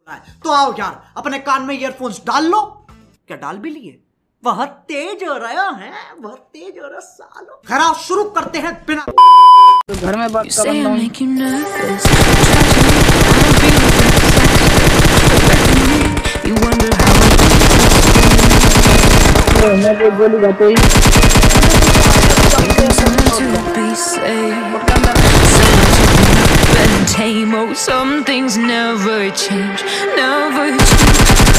तो आओ यार अपने कान में ईयरफोन्स डाल लो। क्या डाल भी लिए? बहुत तेज हो रहा है, बहुत तेज हो रहा सालो। खैर शुरू करते हैं बिना तो घर में बात कर रहा हूँ। मैं गोली जाते ही some things never change, never change.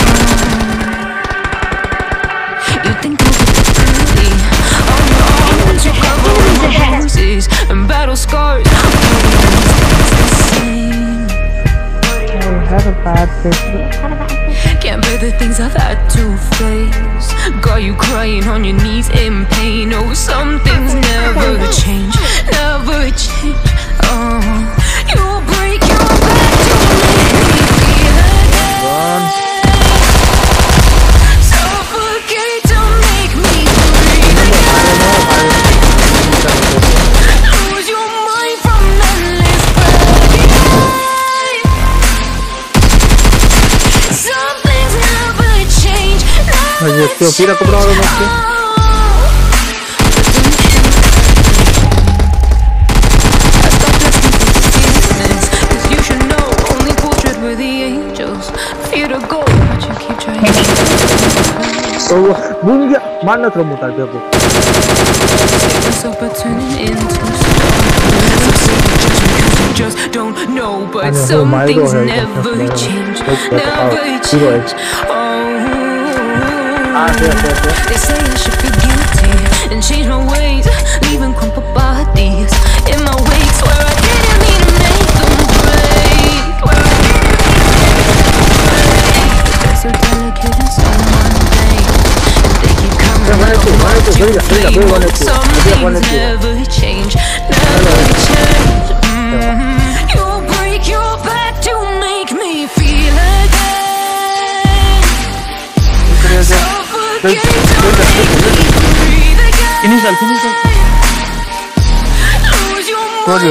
You think I would really on your arms, you cover my bruises and battle scars. have a bad face. Can't bear the things I've had to face. Got you crying on your knees in pain. Oh, some things never change, never change. You break your back to make me feel again. Suffocate to make me breathe again. Lose your mind from endless pain. Some things never change, never change. भूल गया मारना था मोटा देखो just don't know but some things never change, never change. They say I should feel guilty and change my ways, leaving crumpled bodies in my wake. Swear I didn't mean to make them break, but they're so delicate and so mundane. They keep coming up once you play, but some things never change, never change. You break your back to make me feel again. Suffocate to make me breathe again. Lose your mind from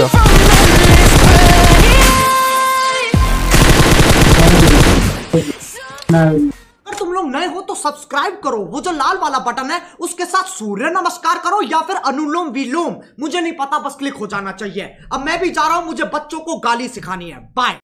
endless pain. अगर तुम लोग नए हो तो subscribe करो, वो जो लाल वाला बटन है उसके साथ सूर्य नमस्कार करो या फिर अनुलोम विलोम, मुझे नहीं पता, बस क्लिक हो जाना चाहिए। अब मैं भी जा रहा हूं, मुझे बच्चों को गाली सिखानी है। बाय।